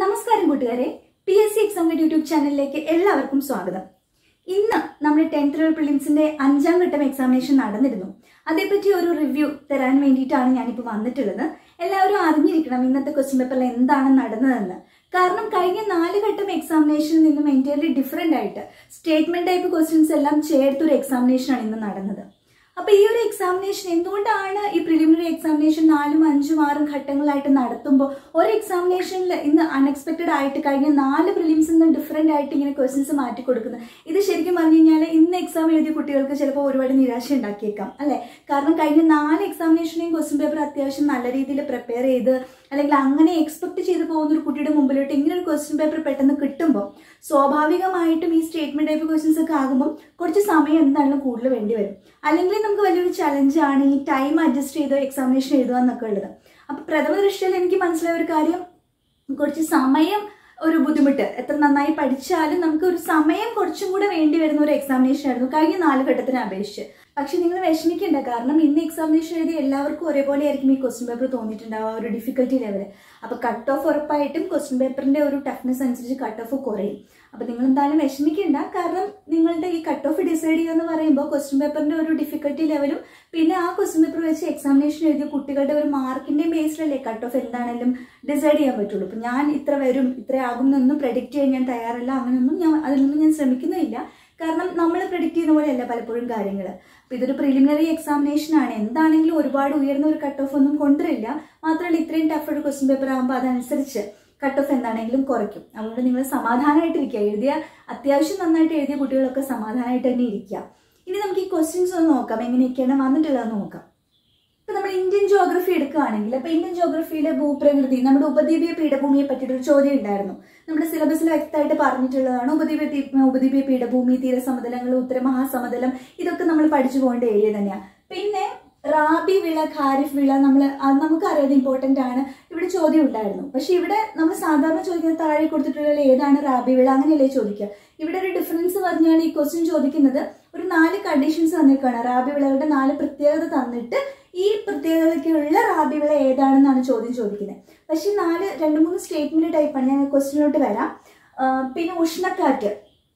നമസ്കാരം കൂട്ടുകാരെ, PSC exam YouTube ചാനലിലേക്ക് എല്ലാവർക്കും സ്വാഗതം. ഇന്ന് നമ്മുടെ 10th ലെവൽ പ്രിലിംസിന്റെ 5ാം ഘട്ടം എക്സാമിനേഷൻ നടന്നിരുന്നു. അതേപറ്റി ഒരു റിവ്യൂ തരാൻ വേണ്ടിയിട്ടാണ് ഞാനിപ്പോൾ വന്നിട്ടുള്ളത്. എല്ലാവരും അറിഞ്ഞിരിക്കണം ഇന്നത്തെ ക്വസ്റ്റ്യൻ പേപ്പറിൽ എന്താണ് നടന്നതെന്ന്. കാരണം കഴിഞ്ഞ 4 ഘട്ടം എക്സാമിനേഷനിൽ നിന്നും എൻറ്റയർലി ഡിഫറെൻ്റ് ആയിട്ട് സ്റ്റേറ്റ്മെന്റ് ടൈപ്പ് ക്വസ്റ്റ്യൻസ് എല്ലാം ചേർത്തൊരു എക്സാമിനേഷനാണ് ഇന്ന് നടന്നത്. അപ്പോൾ ഈ ഒരു എക്സാമിനേഷൻ എന്തുകൊണ്ടാണ് ഈ പ്രിലിമിനറി എക്സാമിനേഷൻ 4ഉം 5ഉം 6ഉം ഘട്ടങ്ങളായിട്ട് നടത്തുമ്പോൾ ഒരു എക്സാമിനേഷനിൽ ഇന്ന് അൺഎക്സ്പെക്റ്റഡ് ആയിട്ട് കഴിഞ്ഞ 4 പ്രിലിംസിൽ നിന്ന് ഡിഫറെൻ്റ് ആയിട്ട് ഇങ്ങനെ ക്വസ്റ്റ്യൻസ് മാറ്റി കൊടുക്കുന്നത്? ഇത് ശരിക്കും പറഞ്ഞു കഴിഞ്ഞാൽ ഇന്ന് എക്സാം എഴുതിയ കുട്ടികൾക്ക് ചിലപ്പോൾ ഒരുപാട് നിരാശ ഉണ്ടാക്കിയേക്കാം അല്ലേ? കാരണം കഴിഞ്ഞ 4 എക്സാമിനേഷനെയും ക്വസ്റ്റ്യൻ പേപ്പർ അത്യാവശ്യം നല്ല രീതിയിൽ പ്രിപ്പയർ ചെയ്ത് അല്ലെങ്കിൽ അങ്ങനെ എക്സ്പെക്ട് ചെയ്ത് പോകുന്ന ഒരു കുട്ടിയുടെ മുമ്പിലോട്ട് ഇങ്ങനെ ഒരു ക്വസ്റ്റ്യൻ പേപ്പർ പെട്ടെന്ന് കിട്ടുമ്പോൾ സ്വാഭാവികമായിട്ടും ഈ സ്റ്റേറ്റ്മെന്റ് ടൈപ്പ് ക്വസ്റ്റ്യൻസ് ഒക്കെ ആകുമ്പോൾ കുറച്ച് സമയം എന്തായാലും കൂടുതൽ വേണ്ടി വരും. അല്ലെങ്കിൽ നമുക്ക് വലിയൊരു ചലഞ്ചാണ് ഈ ടൈം അഡ്ജസ്റ്റ് ചെയ്ത് എക്സാമിനേഷൻ എഴുതുക എന്നൊക്കെ ഉള്ളത്. അപ്പോൾ പ്രഥമ ദൃഷ്ടിയിൽ എനിക്ക് മനസ്സിലായ ഒരു കാര്യം, കുറച്ച് സമയം ഒരു ബുദ്ധിമുട്ട്, എത്ര നന്നായി പഠിച്ചാലും നമുക്ക് ഒരു സമയം കുറച്ചും കൂടെ വേണ്ടി വരുന്ന ഒരു എക്സാമിനേഷൻ ആയിരുന്നു കഴിഞ്ഞ 4 ഘട്ടത്തിനെ അപേക്ഷിച്ച്. പക്ഷെ നിങ്ങൾ വിഷമിക്കേണ്ട, കാരണം ഇന്ന് എക്സാമിനേഷൻ എഴുതി എല്ലാവർക്കും ഒരേപോലെ ആയിരിക്കും ഈ ക്വസ്റ്റ്യൻ പേപ്പർ തോന്നിയിട്ടുണ്ടാവുക, ഒരു ഡിഫിക്കൽട്ടി ലെവൽ. അപ്പോൾ കട്ട് ഓഫ് ഉറപ്പായിട്ടും ക്വസ്റ്റ്യൻ പേപ്പറിന്റെ ഒരു ടഫ്നെസ് അനുസരിച്ച് കട്ട് ഓഫ് കുറയും. അപ്പോൾ നിങ്ങൾ എന്തായാലും വിഷമിക്കേണ്ട, കാരണം നിങ്ങളുടെ ഈ കട്ട് ഓഫ് ഡിസൈഡ് ചെയ്യുക എന്ന് പറയുമ്പോൾ ക്വസ്റ്റ്യൻ പേപ്പറിന്റെ ഒരു ഡിഫിക്കൽട്ടി ലെവലും പിന്നെ ആ ക്വസ്റ്റ്യൻ പേപ്പർ വെച്ച് എക്സാമിനേഷൻ എഴുതിയ കുട്ടികളുടെ ഒരു മാർക്കിന്റെ ബേസിലല്ലേ കട്ട് ഓഫ് എന്താണെങ്കിലും ഡിസൈഡ് ചെയ്യാൻ പറ്റുള്ളൂ. ഇപ്പം ഞാൻ ഇത്ര വരും ഇത്ര ആകും എന്നൊന്നും പ്രെഡിക്റ്റ് ചെയ്യാൻ ഞാൻ തയ്യാറല്ല, അങ്ങനെയൊന്നും അതിനൊന്നും ഞാൻ ശ്രമിക്കുന്നില്ല. കാരണം നമ്മൾ പ്രെഡിക്റ്റ് ചെയ്യുന്ന പോലെയല്ല പലപ്പോഴും കാര്യങ്ങൾ. അപ്പോൾ ഇതൊരു പ്രിലിമിനറി എക്സാമിനേഷൻ ആണ്, എന്താണെങ്കിലും ഒരുപാട് ഉയർന്ന ഒരു കട്ട് ഓഫ് ഒന്നും കൊണ്ടുവരില്ല. മാത്രമല്ല ഇത്രയും ടഫ് ഒരു ക്വസ്റ്റ്യൻ പേപ്പർ ആകുമ്പോൾ അതനുസരിച്ച് കട്ട് ഓഫ് എന്താണെങ്കിലും കുറയ്ക്കും. അതുകൊണ്ട് നിങ്ങൾ സമാധാനമായിട്ടിരിക്കുക, അത്യാവശ്യം നന്നായിട്ട് എഴുതിയ കുട്ടികളൊക്കെ സമാധാനമായിട്ട് തന്നെ ഇരിക്കുക. ഇനി നമുക്ക് ഈ ക്വസ്റ്റ്യൻസ് ഒന്ന് നോക്കാം, എങ്ങനെയൊക്കെയാണ് വന്നിട്ടുള്ളതെന്ന് നോക്കാം. ഇപ്പം നമ്മൾ ഇന്ത്യൻ ജോഗ്രഫി എടുക്കുകയാണെങ്കിൽ, അപ്പോൾ ഇന്ത്യൻ ജോഗ്രഫിയിലെ ഭൂപ്രകൃതി, നമ്മുടെ ഉപദ്വീപീയ പീഠഭൂമിയെ പറ്റിയിട്ടൊരു ചോദ്യം ഉണ്ടായിരുന്നു. നമ്മുടെ സിലബസിൽ വ്യക്തമായിട്ട് പറഞ്ഞിട്ടുള്ളതാണ്. ഉപദ്വീപീയ പീഠഭൂമി, തീരസമതലങ്ങൾ, ഉത്തരമഹാസമതലം, ഇതൊക്കെ നമ്മൾ പഠിച്ചു പോകേണ്ട ഏരിയ തന്നെയാണ്. പിന്നെ റാബി വിള, ഖാരിഫ് വിള, നമുക്കറിയാതെ ഇമ്പോർട്ടൻ്റ് ആണ്. ഇവിടെ ചോദ്യം ഉണ്ടായിരുന്നു. പക്ഷെ ഇവിടെ നമ്മൾ സാധാരണ ചോദിക്കുന്ന താഴെ കൊടുത്തിട്ടുള്ള ഏതാണ് റാബി വിള അങ്ങനെയല്ലേ ചോദിക്കുക. ഇവിടെ ഒരു ഡിഫറൻസ് പറഞ്ഞാൽ ഈ ക്വസ്റ്റ്യൻ ചോദിക്കുന്നത് ഒരു 4 കണ്ടീഷൻസ് തന്നിട്ടാണ്. റാബി വിളകളുടെ 4 പ്രത്യേകത തന്നിട്ട് ഈ പ്രത്യേകതയ്ക്കുള്ള റാബി വിള ഏതാണെന്നാണ് ചോദ്യം ചോദിക്കുന്നത്. പക്ഷെ 2-3 സ്റ്റേറ്റ്മെന്റ് ടൈപ്പാണ്. ഞാൻ ക്വസ്റ്റ്യനിലോട്ട് വരാം. പിന്നെ ഉഷ്ണക്കാറ്റ്,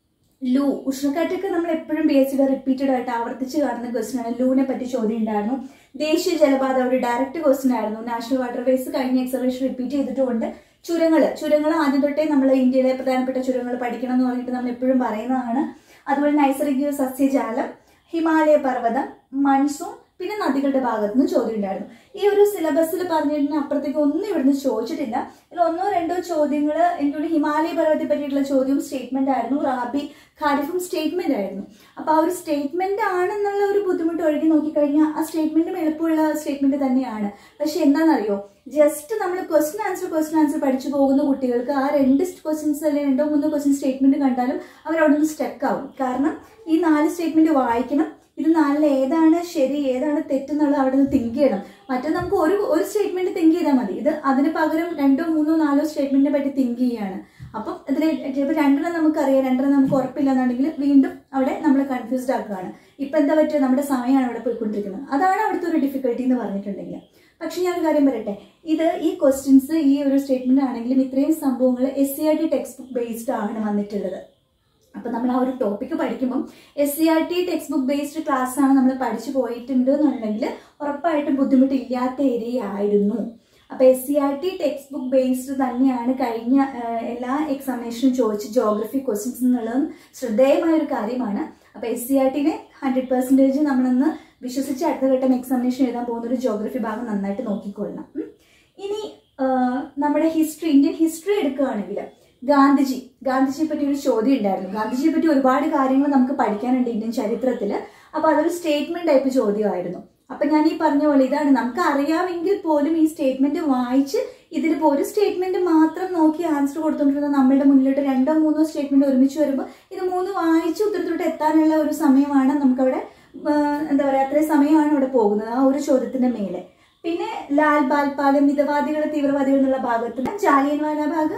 ലൂ, ഉഷ്ണക്കാറ്റൊക്കെ നമ്മൾ എപ്പോഴും ബേസിഡ് റിപ്പീറ്റഡ് ആയിട്ട് ആവർത്തിച്ച് കാണുന്ന ക്വസ്റ്റ്യൻ ആണ്. ലൂവിനെ പറ്റി ചോദ്യം ഉണ്ടായിരുന്നു. ദേശീയ ജലപാത ഒരു ഡയറക്റ്റ് ക്വസ്റ്റ്യൻ ആയിരുന്നു. നാഷണൽ വാട്ടർവേസ് കഴിഞ്ഞ എക്സാമിനേഷൻ റിപ്പീറ്റ് ചെയ്തിട്ടുണ്ട്. ചുരങ്ങൾ ആദ്യം തൊട്ടേ നമ്മൾ ഇന്ത്യയിലെ പ്രധാനപ്പെട്ട ചുരങ്ങൾ പഠിക്കണം എന്ന് പറഞ്ഞിട്ട് നമ്മൾ എപ്പോഴും പറയുന്നതാണ്. അതുപോലെ നൈസർഗിക സസ്യജാലം, ഹിമാലയ പർവ്വതം, മൺസൂൺ, പിന്നെ നദികളുടെ ഭാഗത്ത് നിന്ന് ചോദ്യം ഉണ്ടായിരുന്നു. ഈ ഒരു സിലബസിൽ പറഞ്ഞിട്ടുണ്ടെങ്കിൽ അപ്പുറത്തേക്ക് ഒന്നും ഇവിടുന്ന് ചോദിച്ചിട്ടില്ല. ഇതിൽ 1-2 ചോദ്യങ്ങൾ എനിക്കൊരു ഹിമാലയ പർവ്വതത്തെ പറ്റിയിട്ടുള്ള ചോദ്യവും സ്റ്റേറ്റ്മെന്റ് ആയിരുന്നു. റാബി ഖാരിഫും സ്റ്റേറ്റ്മെന്റ് ആയിരുന്നു. അപ്പോൾ ആ ഒരു സ്റ്റേറ്റ്മെന്റ് ആണെന്നുള്ള ഒരു ബുദ്ധിമുട്ട് ഒഴുകി നോക്കിക്കഴിഞ്ഞാൽ ആ സ്റ്റേറ്റ്മെന്റും എളുപ്പമുള്ള സ്റ്റേറ്റ്മെന്റ് തന്നെയാണ്. പക്ഷെ എന്താണെന്നറിയോ, ജസ്റ്റ് നമ്മൾ ക്വസ്റ്റ്യൻ ആൻസർ പഠിച്ചു പോകുന്ന കുട്ടികൾക്ക് ആ 2 ക്വസ്റ്റ്യൻസ് അല്ലെങ്കിൽ 2-3 ക്വസ്റ്റ്യൻ സ്റ്റേറ്റ്മെന്റ് കണ്ടാലും അവരവിടെ നിന്ന് സ്റ്റക്ക് ആവും. കാരണം ഈ 4 സ്റ്റേറ്റ്മെന്റ് വായിക്കണം, ഇത് 4 ഏതാണ് ശരി ഏതാണ് തെറ്റെന്നുള്ളത് അവിടെ നിന്ന് തിങ്ക് ചെയ്യണം. മറ്റേ നമുക്ക് ഒരു സ്റ്റേറ്റ്മെന്റ് തിങ്ക് ചെയ്താൽ മതി. ഇത് അതിന് പകരം 2-3-4 സ്റ്റേറ്റ്മെന്റിനെ പറ്റി തിങ്ക് ചെയ്യാണ്. അപ്പം ഇതിൽ ചിലപ്പോൾ 2 നമുക്കറിയാം, 2 നമുക്ക് ഉറപ്പില്ല എന്നുണ്ടെങ്കിൽ വീണ്ടും അവിടെ നമ്മൾ കൺഫ്യൂസ്ഡ് ആക്കുകയാണ്. ഇപ്പം എന്താ പറ്റുക, നമ്മുടെ സമയമാണ് അവിടെ പോയിക്കൊണ്ടിരിക്കുന്നത്. അതാണ് അവിടുത്തെ ഒരു ഡിഫിക്കൽട്ടി എന്ന് പറഞ്ഞിട്ടുണ്ടെങ്കിൽ. പക്ഷെ ഞാനൊരു കാര്യം പറയട്ടെ, ഈ ക്വസ്റ്റ്യൻസ് ഈ ഒരു സ്റ്റേറ്റ്മെന്റ് ആണെങ്കിലും ഇത്രയും സംഭവങ്ങൾ SCERT ടെക്സ്റ്റ് ബുക്ക് ബേസ്ഡ് ആണ് വന്നിട്ടുള്ളത്. അപ്പം നമ്മൾ ആ ഒരു ടോപ്പിക്ക് പഠിക്കുമ്പം SCERT textbook based class ആണ് നമ്മൾ പഠിച്ചു പോയിട്ടുണ്ട് എന്നുണ്ടെങ്കിൽ ഉറപ്പായിട്ടും ബുദ്ധിമുട്ടില്ലാത്ത ഏരിയ ആയിരുന്നു. അപ്പോൾ SCERT ടെക്സ്റ്റ് ബുക്ക് ബേസ്ഡ് തന്നെയാണ് കഴിഞ്ഞ എല്ലാ എക്സാമിനേഷനും ചോദിച്ച ജോഗ്രഫി ക്വസ്റ്റ്യൻസ് എന്നുള്ളതും ശ്രദ്ധേയമായ ഒരു കാര്യമാണ്. അപ്പോൾ SCERTനെ 100% നമ്മളൊന്ന് വിശ്വസിച്ച് അടുത്ത ഘട്ടം എക്സാമിനേഷൻ എഴുതാൻ പോകുന്ന ഒരു ജോഗ്രഫി ഭാഗം നന്നായിട്ട് നോക്കിക്കൊള്ളണം. ഇനി നമ്മുടെ ഇന്ത്യൻ ഹിസ്റ്ററി എടുക്കുകയാണെങ്കിൽ ഗാന്ധിജിയെ പറ്റി ഒരു ചോദ്യം ഉണ്ടായിരുന്നു. ഗാന്ധിജിയെ പറ്റി ഒരുപാട് കാര്യങ്ങൾ നമുക്ക് പഠിക്കാനുണ്ട് ഇന്ത്യൻ ചരിത്രത്തിൽ. അപ്പോൾ അതൊരു സ്റ്റേറ്റ്മെന്റ് ടൈപ്പ് ചോദ്യമായിരുന്നു. അപ്പം ഞാൻ ഈ പറഞ്ഞ പോലെ ഇതാണ്, നമുക്ക് അറിയാമെങ്കിൽ പോലും ഈ സ്റ്റേറ്റ്മെന്റ് വായിച്ച് ഇതിലിപ്പോൾ ഒരു സ്റ്റേറ്റ്മെന്റ് മാത്രം നോക്കി ആൻസർ കൊടുത്തുകൊണ്ടിരുന്ന നമ്മളുടെ മുന്നിലോട്ട് 2-3 സ്റ്റേറ്റ്മെന്റ് ഒരുമിച്ച് വരുമ്പോൾ ഇത് 3 വായിച്ച് ഉത്തരത്തിലോട്ട് എത്താനുള്ള ഒരു സമയമാണ് നമുക്കവിടെ, എന്താ പറയുക, അത്രയും സമയമാണ് അവിടെ പോകുന്നത് ആ ഒരു ചോദ്യത്തിന്റെ മേലെ. പിന്നെ ലാൽ ബാൽപാലം, മിതവാദികൾ തീവ്രവാദികൾ എന്നുള്ള ഭാഗത്ത് ജാലിയൻവാല ബാഗ്,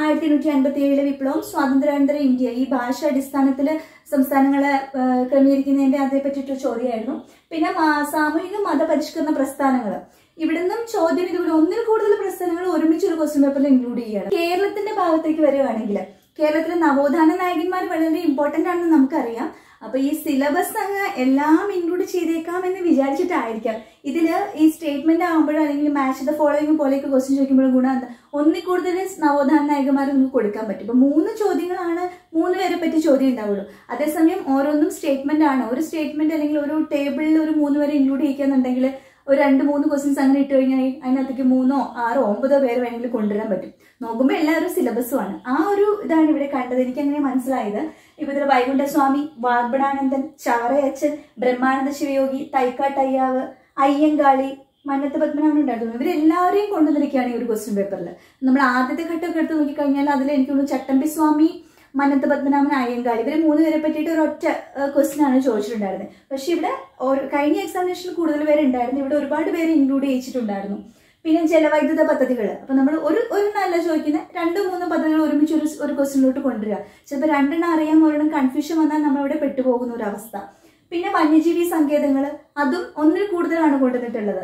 1857 വിപ്ലവം, സ്വാതന്ത്ര്യാനന്തര ഇന്ത്യ, ഈ ഭാഷ അടിസ്ഥാനത്തിൽ സംസ്ഥാനങ്ങളെ ക്രമീകരിക്കുന്നതിന്റെ അതേ പറ്റിയിട്ടൊരു ചോദ്യമായിരുന്നു. പിന്നെ സാമൂഹിക മതപരിഷ്കരണ പ്രസ്ഥാനങ്ങൾ, ഇവിടെ നിന്നും ചോദ്യം ഇതുപോലെ ഒന്നിൽ കൂടുതൽ പ്രസ്ഥാനങ്ങൾ ഒരുമിച്ച് ഒരു ക്വസ്റ്റ്യൻ പേപ്പറിൽ ഇൻക്ലൂഡ് ചെയ്യുകയാണ്. കേരളത്തിന്റെ ഭാഗത്തേക്ക് വരികയാണെങ്കിൽ കേരളത്തിലെ നവോത്ഥാന നായകന്മാർ വളരെ ഇമ്പോർട്ടന്റ് ആണെന്ന് നമുക്കറിയാം. അപ്പൊ ഈ സിലബസ് അങ്ങ് എല്ലാം ഇൻക്ലൂഡ് ചെയ്തേക്കാം എന്ന് വിചാരിച്ചിട്ടായിരിക്കാം ഇതില് ഈ സ്റ്റേറ്റ്മെന്റ് ആകുമ്പോഴും അല്ലെങ്കിൽ മാച്ച് ദ ഫോളോയിങ് പോലെയൊക്കെ ക്വസ്റ്റ്യൻ ചോദിക്കുമ്പോഴും ഗുണം എന്താ, ഒന്നിൽ കൂടുതൽ നവോത്ഥാന നായകന്മാർ നമുക്ക് കൊടുക്കാൻ പറ്റും. ഇപ്പൊ 3 ചോദ്യങ്ങളാണ് 3 പേരെ പറ്റി ചോദ്യം ഉണ്ടാവുള്ളൂ. അതേസമയം ഓരോന്നും സ്റ്റേറ്റ്മെന്റ് ആണ്. ഒരു സ്റ്റേറ്റ്മെന്റ് അല്ലെങ്കിൽ ഒരു ടേബിളിൽ ഒരു 3 പേരെ ഇൻക്ലൂഡ് ചെയ്യിക്കുന്നുണ്ടെങ്കിൽ ഒരു 2-3 ക്വസ്റ്റ്യൻസ് അങ്ങനെ ഇട്ട് കഴിഞ്ഞാൽ അതിനകത്തേക്ക് 3, 6, 9 പേര് വേണമെങ്കിൽ കൊണ്ടുവരാൻ പറ്റും. നോക്കുമ്പോൾ എല്ലാവരും സിലബസുമാണ്. ആ ഒരു ഇതാണ് ഇവിടെ കണ്ടത്. എനിക്ക് അങ്ങനെ മനസ്സിലായത്. ഇപ്പൊ ഇതിൽ വൈകുണ്ഠസ്വാമി, വാഗ്ബടാനന്ദൻ, ചവറയച്ചൻ, ബ്രഹ്മാനന്ദ ശിവയോഗി, തൈക്കാട്ടയ്യാവ്, അയ്യങ്കാളി, മന്നത്ത് പത്മനാഭൻ ഉണ്ടായിരുന്നു. ഇവരെല്ലാവരെയും കൊണ്ടുവന്നിരിക്കുകയാണ് ഈ ഒരു ക്വസ്റ്റ്യൻ പേപ്പറിൽ. നമ്മൾ ആദ്യത്തെ ഘട്ടമൊക്കെ എടുത്ത് നോക്കിക്കഴിഞ്ഞാൽ അതിൽ എനിക്ക് തോന്നുന്നു ചട്ടമ്പി സ്വാമി, മന്നത്ത് പത്മനാഭൻ, അയ്യങ്കാളി ഇവർ 3 പേരെ പറ്റിയിട്ട് ഒരൊറ്റ ക്വസ്റ്റ്യൻ ആണ് ചോദിച്ചിട്ടുണ്ടായിരുന്നത്. പക്ഷെ ഇവിടെ കഴിഞ്ഞ എക്സാമിനേഷനിൽ കൂടുതൽ പേരുണ്ടായിരുന്നു. ഇവിടെ ഒരുപാട് പേര് ഇൻക്ലൂഡ് ചെയ്യിച്ചിട്ടുണ്ടായിരുന്നു. പിന്നെ ജലവൈദ്യുത പദ്ധതികൾ. അപ്പൊ നമ്മൾ ഒരു നല്ല ചോദിക്കുന്ന 2-3 പദ്ധതികൾ ഒരുമിച്ച് ഒരു ക്വസ്റ്റ്യനിലോട്ട് കൊണ്ടുവരിക. ചിലപ്പോൾ 2 അറിയാൻ ഒരെണ്ണം കൺഫ്യൂഷൻ വന്നാൽ നമ്മളിവിടെ പെട്ടുപോകുന്ന ഒരു അവസ്ഥ. പിന്നെ വന്യജീവി സങ്കേതങ്ങൾ, അതും ഒന്നിൽ കൂടുതലാണ് കൊണ്ടുവന്നിട്ടുള്ളത്.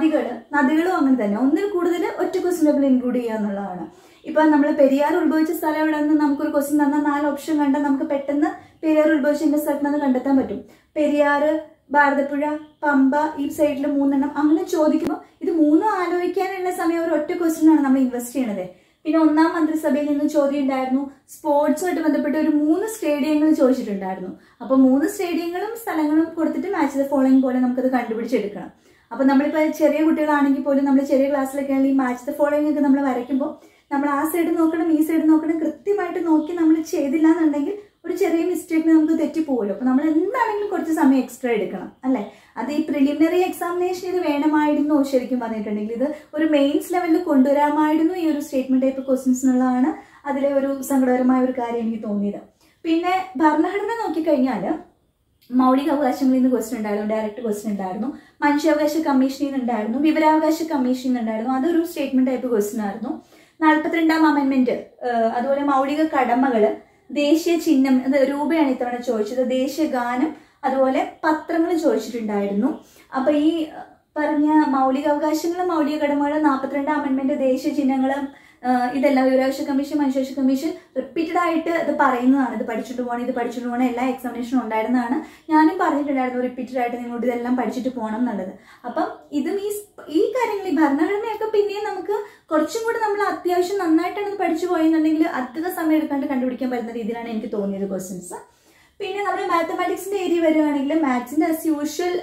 നദികളും അങ്ങനെ തന്നെ ഒന്നിൽ കൂടുതൽ ഒറ്റ ക്വസ്റ്റ്യൻ പേപ്പറിൽ ഇൻക്ലൂഡ് ചെയ്യുക എന്നുള്ളതാണ്. ഇപ്പൊ നമ്മൾ പെരിയാർ ഉത്ഭവിച്ച സ്ഥലം എവിടെ നിന്ന് നമുക്കൊരു ക്വസ്റ്റ്യൻ തന്നാൽ 4 ഓപ്ഷൻ കണ്ടാൽ നമുക്ക് പെട്ടെന്ന് പെരിയാർ ഉത്ഭവിച്ച സ്ഥലത്ത് കണ്ടെത്താൻ പറ്റും. പെരിയാർ, ഭാരതപ്പുഴ, പമ്പ, ഈ സൈഡിൽ 3 എണ്ണം അങ്ങനെ ചോദിക്കുമ്പോൾ ഇത് 3 ആലോചിക്കാനുള്ള സമയം ഒരു ഒറ്റ ക്വസ്റ്റ്യനാണ് നമ്മൾ ഇൻവെസ്റ്റ് ചെയ്യണത്. പിന്നെ 1ാം മന്ത്രിസഭയിൽ നിന്ന് ചോദ്യം ഉണ്ടായിരുന്നു. സ്പോർട്സുമായിട്ട് ബന്ധപ്പെട്ട് ഒരു 3 സ്റ്റേഡിയങ്ങൾ ചോദിച്ചിട്ടുണ്ടായിരുന്നു. അപ്പൊ 3 സ്റ്റേഡിയങ്ങളും സ്ഥലങ്ങളും കൊടുത്തിട്ട് മാച്ച് ദ ഫോളോയിങ് പോലെ നമുക്കത് കണ്ടുപിടിച്ചെടുക്കണം. അപ്പൊ നമ്മളിപ്പോ ചെറിയ കുട്ടികളാണെങ്കിൽ പോലും നമ്മൾ ചെറിയ ക്ലാസ്സിലൊക്കെ ആണെങ്കിൽ ഈ മാച്ച് ദ ഫോളോയിങ് ഒക്കെ നമ്മൾ വരയ്ക്കുമ്പോൾ നമ്മൾ ആ സൈഡ് നോക്കണം, ഈ സൈഡ് നോക്കണം, കൃത്യമായിട്ട് നോക്കി നമ്മൾ ചെയ്തില്ല എന്നുണ്ടെങ്കിൽ ഒരു ചെറിയ മിസ്റ്റേക്കിന് നമുക്ക് തെറ്റിപ്പോകുമല്ലോ. അപ്പൊ നമ്മൾ എന്താണെങ്കിലും കുറച്ച് സമയം എക്സ്ട്രാ എടുക്കണം അല്ലെ. അത് ഈ പ്രിലിമിനറി എക്സാമിനേഷൻ ഇത് വേണമായിരുന്നു ശരിക്കും പറഞ്ഞിട്ടുണ്ടെങ്കിൽ. ഇത് ഒരു മെയിൻസ് ലെവലിൽ കൊണ്ടുവരാമായിരുന്നു ഈ ഒരു സ്റ്റേറ്റ്മെന്റ് ടൈപ്പ് ക്വസ്റ്റ്യൻസ് എന്നുള്ളതാണ് അതിലെ ഒരു സങ്കടകരമായ ഒരു കാര്യം എനിക്ക് തോന്നിയത്. പിന്നെ ഭരണഘടന നോക്കിക്കഴിഞ്ഞാൽ മൗലികാവകാശങ്ങളിൽ നിന്ന് ക്വസ്റ്റ്യൻ ഉണ്ടായിരുന്നു, ഡയറക്റ്റ് ക്വസ്റ്റ്യൻ ഉണ്ടായിരുന്നു, മനുഷ്യാവകാശ കമ്മീഷനിൽ നിന്നുണ്ടായിരുന്നു, വിവരാവകാശ കമ്മീഷനിൽ നിന്നുണ്ടായിരുന്നു. അതൊരു സ്റ്റേറ്റ്മെന്റ് ടൈപ്പ് ക്വസ്റ്റ്യൻ ആയിരുന്നു. 42ാം അമെന്റ്മെന്റ്, അതുപോലെ മൗലിക കടമകള്, ദേശീയ ചിഹ്നം, അത് രൂപയാണ് ഇത്തവണ ചോദിച്ചത്, ദേശീയ ഗാനം, അതുപോലെ പത്രങ്ങൾ ചോദിച്ചിട്ടുണ്ടായിരുന്നു. അപ്പൊ ഈ പറഞ്ഞ മൗലികാവകാശങ്ങളും മൗലിക കടമകളും 42ാം അമെന്റ്മെന്റ്, ദേശീയ ചിഹ്നങ്ങളും ഇതെല്ലാം വിവരാവകാശ കമ്മീഷൻ, മനുഷ്യാവകാശ കമ്മീഷൻ റിപ്പീറ്റഡ് ആയിട്ട് ഇത് പറയുന്നതാണ്. ഇത് പഠിച്ചിട്ട് പോകണം എല്ലാ എക്സാമിനേഷനും ഉണ്ടായിരുന്നതാണ്. ഞാനും പറഞ്ഞിട്ടുണ്ടായിരുന്നു റിപ്പീറ്റഡ് ആയിട്ട് നിങ്ങളോട് ഇതെല്ലാം പഠിച്ചിട്ട് പോകണം എന്നുള്ളത്. അപ്പം ഇതും ഈ കാര്യങ്ങൾ ഈ ഭരണഘടനയൊക്കെ പിന്നെയും നമുക്ക് കുറച്ചും കൂടെ നമ്മൾ അത്യാവശ്യം നന്നായിട്ടാണ് പഠിച്ചു പോയെന്നുണ്ടെങ്കിൽ അധിക സമയം എടുക്കാണ്ട് കണ്ടുപിടിക്കാൻ പറ്റുന്ന രീതിയിലാണ് എനിക്ക് തോന്നിയത് ക്വസ്റ്റ്യൻസ്. പിന്നെ നമ്മൾ മാത്തമാറ്റിക്സിന്റെ ഏരിയ വരുവാണെങ്കിൽ മാത്സിന്റെ ആസ് യൂഷ്വൽ